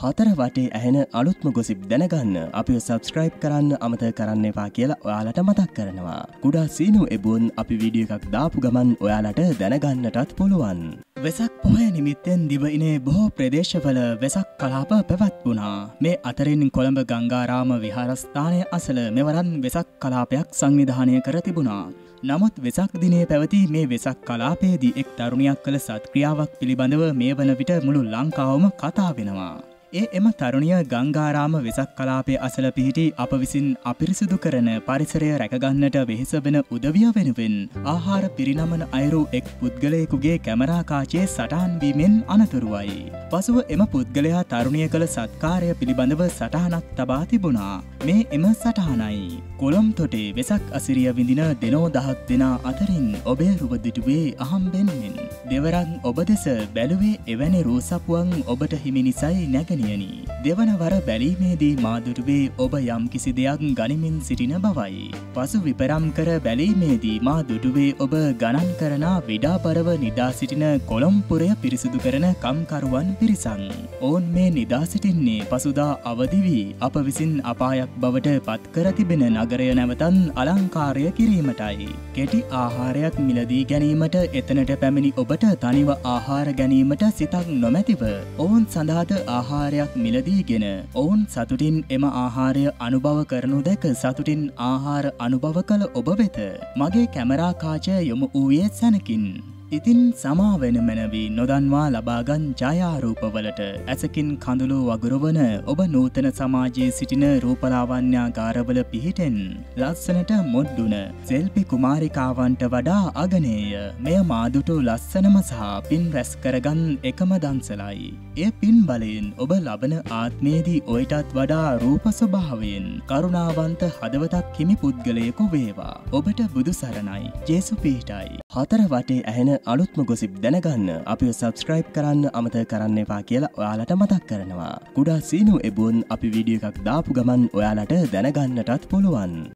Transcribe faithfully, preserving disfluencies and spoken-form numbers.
හතර වටේ ඇහෙන අලුත්ම ගොසිප් දැනගන්න අපිව සබස්ක්‍රයිබ් කරන්න අමතක කරන්න එපා කියලා ඔයාලට මතක් කරනවා. කුඩා සීනු එබුන් අපි වීඩියෝ එකක් දාපු ගමන් ඔයාලට දැනගන්නටත් පුළුවන්. වෙසක් පොහොය නිමිත්තෙන් දිවයිනේ බොහෝ ප්‍රදේශවල වෙසක් කලාප පැවැත්වුණා. මේ අතරින් කොළඹ ගංගාරාම විහාරස්ථානය අසල මෙවරන් වෙසක් කලාපයක් සංවිධානය කර තිබුණා. නමුත් වෙසක් දිනේ පැවති මේ වෙසක් කලාපයේදී එක් තරුණියක් කළ සත්ක්‍රියාවක් පිළිබඳව මේ වන විට මුළු ලංකාවම කතා වෙනවා. ඒ එම තරුණිය ගංගාරාම වෙසක් කලාපයේ අසල පිහිටි අප විසින් අපිරිසුදු කරන පරිසරය රැකගන්නට වෙහෙස වෙන උදවිය වෙනුවෙන් ආහාර පිරිනමන අයුරු එක් පුද්ගලයෙකුගේ කැමරා කාචයේ සටහන් වීමෙන් අනතුරුවයි. පසුව එම පුද්ගලයා තරුණිය කළ සත්කාරය පිළිබඳව සටහනක් තබා තිබුණා. මේ එම සටහනයි. කොළොම් තොටේ වෙසක් අසිරිය විඳින දෙනෝ දහක් දෙනා අතරින් ඔබේ රුව දිටුවේ අහම්බෙන් මෙන් දෙවරන් ඔබ දෙස බැලුවේ එවැනි රූසපුවන් ඔබට හිමි නිසයි නැගනි. දෙවන වර බැලීමේදී මා දුටුවේ ඔබ යම් කිසි දෙයක් ගනිමින් සිටින බවයි. පසු විපරම් කර බැලීමේදී මා දුටුවේ ඔබ ගණන් කරන විඩාපරව නිදා සිටින කොළොම්පුරය පිරිසිදු කරන කම්කරුවන් පිරිසක්. ඔවුන් මේ නිදා සිටින්නේ පසුදා අවදි වී අප විසින් අපායක් බවට පත් කර තිබෙන නගරය නැවතත් අලංකාරය කිරීමටයි. කෙටි ආහාරයක් මිලදී ගැනීමට එතනට පැමිණි ඔබට තනිව ආහාර ගැනීමට සිතක් නොමැතිව ඔවුන් සඳහාද ආහාර මිලදීගෙන ඔවුන් සතුටින් එම ආහාරය අනුභව කරනු දැක සතුටින් ආහාර අනුභව කළ ඔබ වෙත මගේ කැමරා කාචය යොමු වූයේ සැනකින්. ඉතින් සමාවෙන මැනවී නොදන්වා ලබාගන් ජයාරූපවලට ඇසකින් කඳුළු වගුරුවන ඔබ නූතන සමාජයේ සිටින රූපලාවන්‍යාගාරවල පිහිටෙන් ලස්සනට මොඩ්ඩුන සෙල්පි කුමාරිකාවන්ට වඩා අගනේය. මෙය මාදුටු ලස්සනම සහ පින් රැස් කරගන් එකම දන්සලයි. එය පින් බලයෙන් ඔබ ලබන ආත්මේදී ඔයිටත් වඩා රූප ස්වභාවයෙන් කරුණාවන්ත හදවතක් හිමි පුද්ගලයෙකු වේවා. ඔබට බුදු සරණයි. ජේසු පිහිටයි. හතර වටේ ඇහෙන අලුත්ම ගොසිප් දැනගන්න අපිව සබස්ක්‍රයිබ් කරන්න අමතක කරන්න එපා කියලා ඔයාලට මතක් කරනවා. කුඩා සීනු එබුන් අපි වීඩියෝ එකක් දාපු ගමන් ඔයාලට දැනගන්නටත් පුළුවන්.